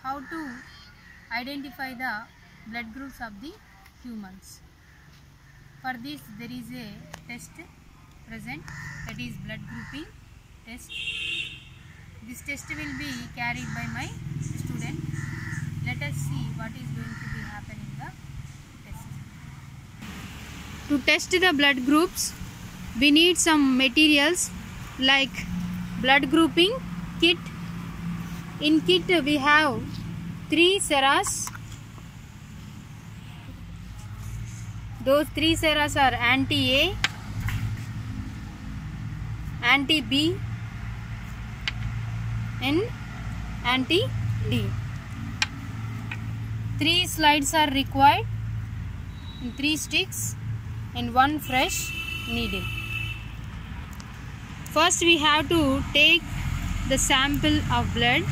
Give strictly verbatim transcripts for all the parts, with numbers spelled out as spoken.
how to identify the blood groups of the humans. For this there is a test present, that is blood grouping test. This test will be carried by my student. Let us see what is going to be happening in the test. To test the blood groups, we need some materials like blood grouping kit. In kit we have three ceras. Those three ceras are anti-A, anti-B and anti-D. Three slides are required, and three sticks and one fresh needle. First we have to take the sample of blood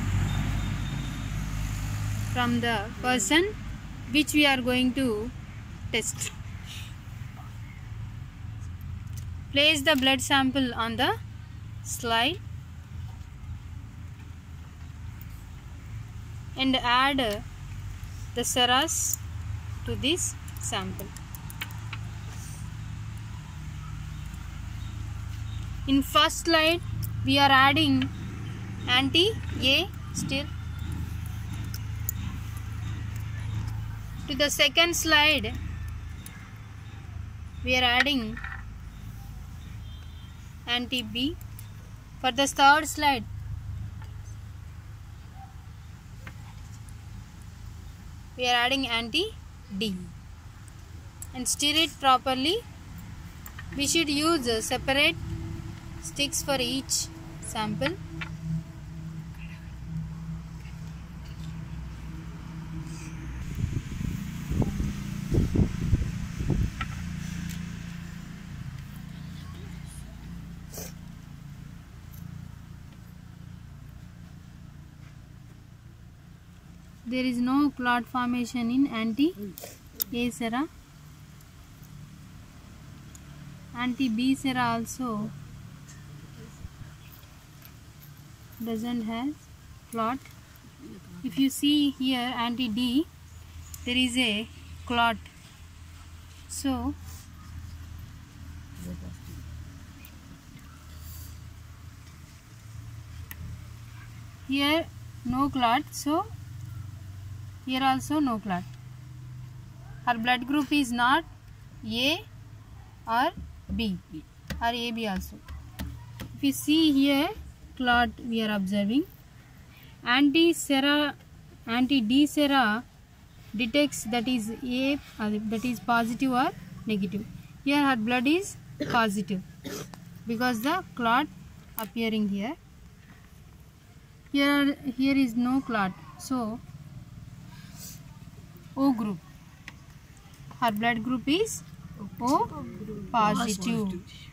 from the person which we are going to test. Place the blood sample on the slide and add the ceras to this sample. In first slide we are adding anti-A still. To the second slide we are adding anti-B. For the third slide we are adding anti-D, and stir it properly. We should use separate sticks for each sample. There is no clot formation in anti-A cera. Anti-B cera also doesn't have clot. If you see here anti-D, there is a clot. So here no clot, so here also no clot. Her blood group is not A or B or A B also. If you see here clot we are observing. Anti-cera, anti-D cera detects that is A, uh, that is positive or negative. Here her blood is positive because the clot appearing here. Here, here is no clot, so O group. Her blood group is O positive.